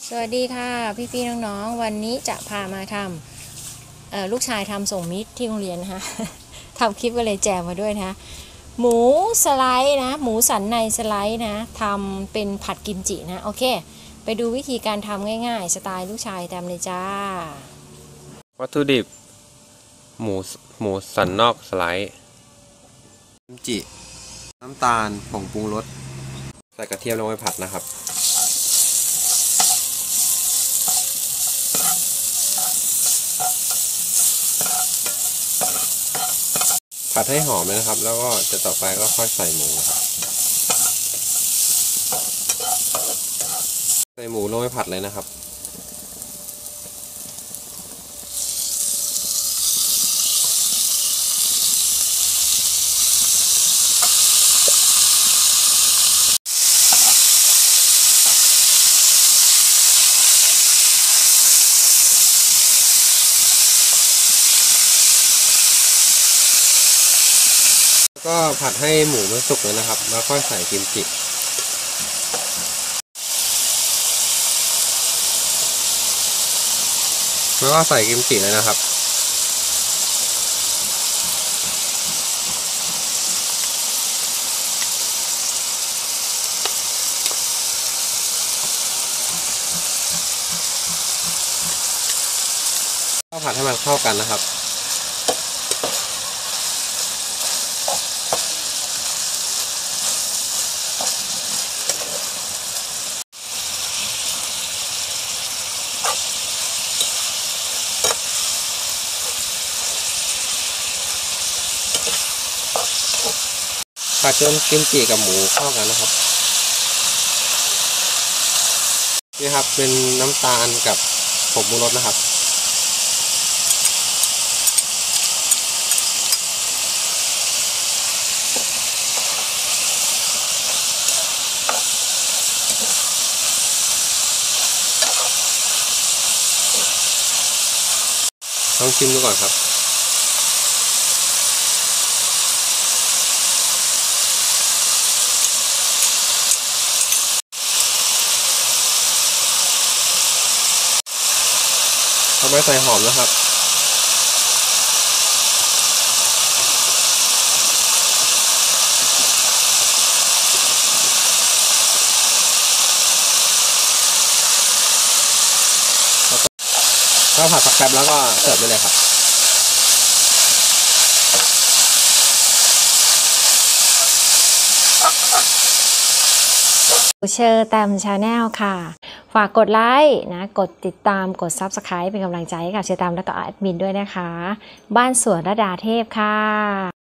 สวัสดีค่ะพี่ๆน้องๆวันนี้จะพามาทำลูกชายทำส่งมิตรที่โรงเรียนนะคะ ทำคลิปก็เลยแจกมาด้วยนะหมูสไลด์นะหมูสันในสไลด์นะทำเป็นผัดกิมจินะโอเคไปดูวิธีการทำง่ายๆสไตล์ลูกชายทำเลยจ้าวัตถุดิบหมูสันนอกสไลด์กิมจิน้ำตาลผงปรุงรสใส่กระเทียมลงไปผัดนะครับผัดให้หอมเลยนะครับแล้วก็จะต่อไปก็ค่อยใส่หมูครับใส่หมูลงไปผัดเลยนะครับก็ผัดให้หมูมันสุกเลยนะครับแล้วค่อยใส่กิมจิแล้วก็ใส่กิมจิเลยนะครับก็ผัดให้มันเข้ากันนะครับผัดจนกิมจิกับหมูเข้ากันนะครับนี่ครับเป็นน้ำตาลกับผงปรุงรสนะครับลองชิมดูก่อนครับทำไมใส่หอมนะครับก็ผัดสักแป๊บแล้วก็เสิร์ฟได้เลยครับเชอร์แตมชาแนลค่ะฝากกดไลค์นะกดติดตามกด Subscribe เป็นกำลังใจให้กับเชอร์แตมและก็แอดมินด้วยนะคะบ้านสวนระดาเทพค่ะ